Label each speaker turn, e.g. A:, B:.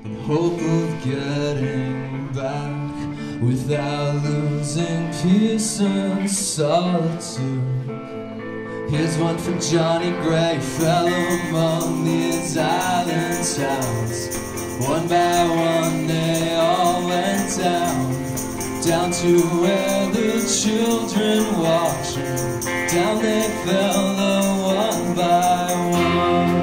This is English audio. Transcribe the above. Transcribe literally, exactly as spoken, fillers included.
A: in hope of getting back without losing peace and solitude. Here's one for Johnny Gray, fell among these island towns. One by one they all went down, down to where the children watched. Down they fell, one by one.